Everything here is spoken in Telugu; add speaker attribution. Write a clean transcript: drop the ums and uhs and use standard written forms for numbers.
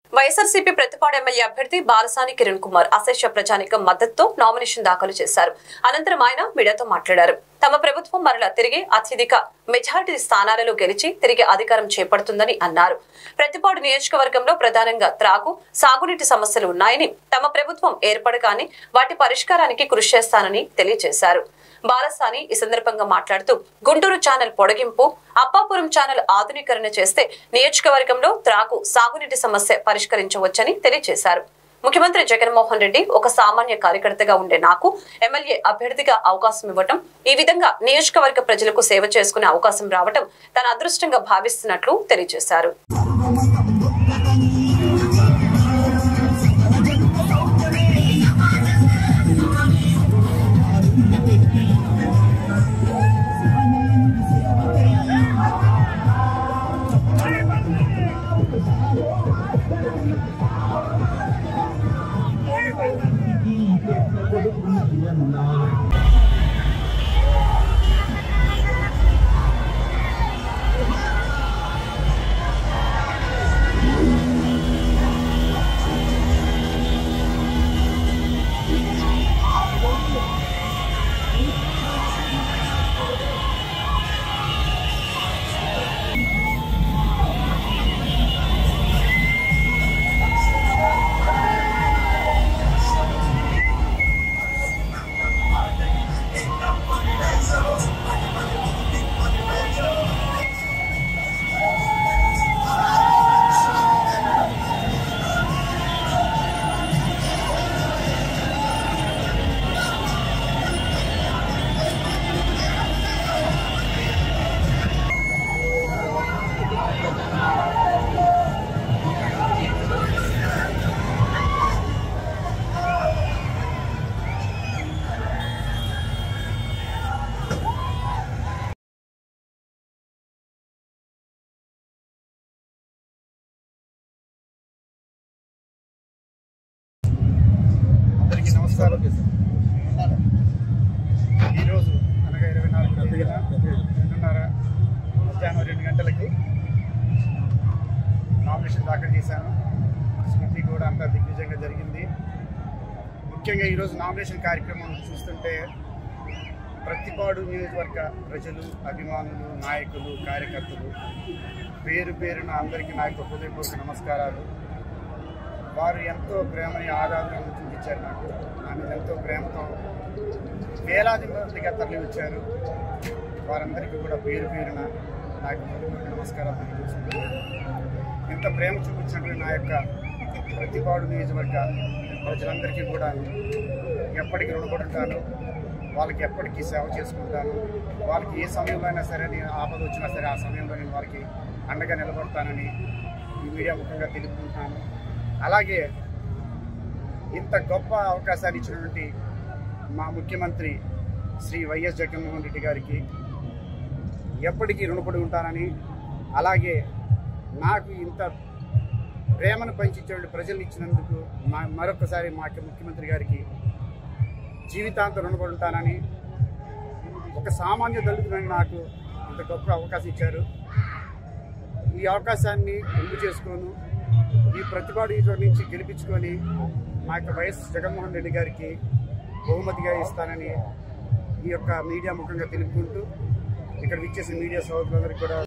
Speaker 1: వైఎస్ఆర్సీపీ ప్రతిపాడు ఎమ్మెల్యే అభ్యర్థి బాలసాని కిరణ్ కుమార్ అశేష ప్రజానికం మద్దతుతో నామినేషన్ దాఖలు చేశారు. అనంతరం ఆయన మీడియాతో మాట్లాడారు. తమ ప్రభుత్వం మరలా తిరిగి అత్యధిక మెజారిటీ స్థానాలలో గెలిచి తిరిగి అధికారం చేపడుతుందని అన్నారు. ప్రతిపాడు నియోజకవర్గంలో ప్రధానంగా త్రాగు, సాగునీటి సమస్యలు ఉన్నాయని, తమ ప్రభుత్వం ఏర్పడగానే వాటి పరిష్కారానికి కృషి చేస్తానని తెలియజేశారు. బాలసాని ఈ సందర్భంగా మాట్లాడుతూ గుంటూరు ఛానల్ పొడిగింపు, అప్పాపురం ఛానల్ ఆధునీకరణ చేస్తే నియోజకవర్గంలో త్రాగు, సాగునీటి సమస్య పరిష్కరించవచ్చని తెలియజేశారు. ముఖ్యమంత్రి జగన్మోహన్ రెడ్డి ఒక సామాన్య కార్యకర్తగా ఉండే నాకు ఎమ్మెల్యే అభ్యర్థిగా అవకాశం ఇవ్వటం, ఈ విధంగా నియోజకవర్గ ప్రజలకు సేవ చేసుకునే అవకాశం రావటం తన అదృష్టంగా భావిస్తున్నట్లు తెలియజేశారు.
Speaker 2: నమస్కారం. ఈరోజు అనగా 24 మధ్యాహ్నం 2 గంటలకి నామినేషన్ దాఖలు చేశాను. స్మృతి కూడా అంతా దిగ్విజయంగా జరిగింది. ముఖ్యంగా ఈరోజు నామినేషన్ కార్యక్రమం చూస్తుంటే ప్రతిపాడు నియోజకవర్గ ప్రజలు, అభిమానులు, నాయకులు, కార్యకర్తలు పేరు పేరున అందరికీ నా యొక్క హృదయపూర్వక నమస్కారాలు. వారు ఎంతో ప్రేమని, ఆరాధనను చూపించారు. నా మీద ఎంతో ప్రేమతో వేలాది మందిగా తరలి వచ్చారు. వారందరికీ కూడా పేరు పేరున నా యొక్క నమస్కారాలు తెలియజేస్తున్నాను. ఇంత ప్రేమ చూపించినటువంటి నా యొక్క ప్రతిపాడు నియోజకవర్గ ప్రజలందరికీ కూడా ఎప్పటికీ రుణపడి ఉంటాను. వాళ్ళకి ఎప్పటికీ సేవ చేసుకుంటాను. వాళ్ళకి ఏ సమయంలో అయినా సరే, నేను ఆపద వచ్చినా సరే ఆ సమయంలో నేను వారికి అండగా నిలబడతానని ఈ మీడియా ముఖ్యంగా తెలుపుకుంటున్నాను. అలాగే ఇంత గొప్ప అవకాశాన్ని ఇచ్చినటువంటి మా ముఖ్యమంత్రి శ్రీ వైఎస్ జగన్మోహన్ రెడ్డి గారికి ఎప్పటికీ రుణపడి ఉంటానని, అలాగే నాకు ఇంత ప్రేమను పంచించే ప్రజలు ఇచ్చినందుకు మరొకసారి మా ముఖ్యమంత్రి గారికి జీవితాంతం రుణపడి ఉంటానని, ఒక సామాన్య దళితులని నాకు ఇంత గొప్ప అవకాశం ఇచ్చారు. ఈ అవకాశాన్ని ముందు చేసుకోను, ఈ ప్రతిపాడు నుంచి గెలిపించుకొని మా యొక్క వైఎస్ జగన్మోహన్ రెడ్డి గారికి బహుమతిగా ఇస్తానని ఈ యొక్క మీడియా ముఖంగా తెలుపుకుంటూ ఇక్కడ విచ్చేసిన మీడియా సోదరులందరికీ కూడా